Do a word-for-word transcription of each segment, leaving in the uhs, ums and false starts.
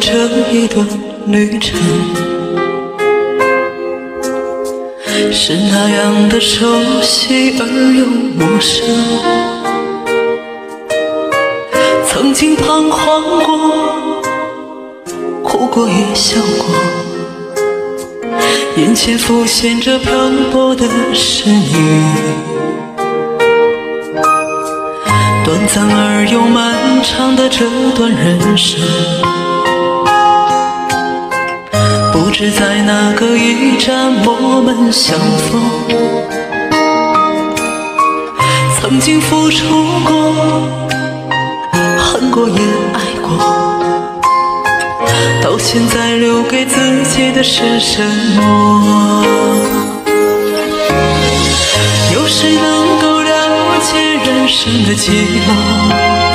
这一段旅程，是那样的熟悉而又陌生。曾经彷徨过，哭过也笑过，眼前浮现着漂泊的身影，短暂而又漫长的这段人生，不知在哪个驿站我们相逢。曾经付出过，恨过也爱过，到现在留给自己的是什么？有谁能够了解人生的寂寞？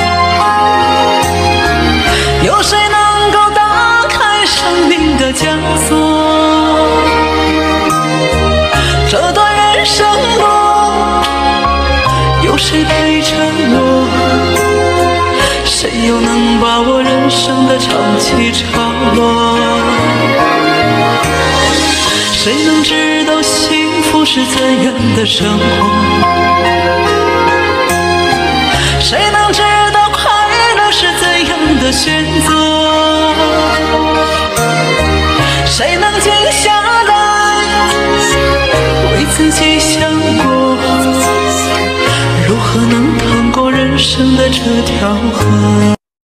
有谁能够打开生命的枷锁？这段人生路，有谁陪着我？谁又能把握人生的潮起潮落？谁能知道幸福是怎样的生活？谁能知道快乐是怎样的选择？谁能静下来为自己想过，如何能趟过人生的这条河？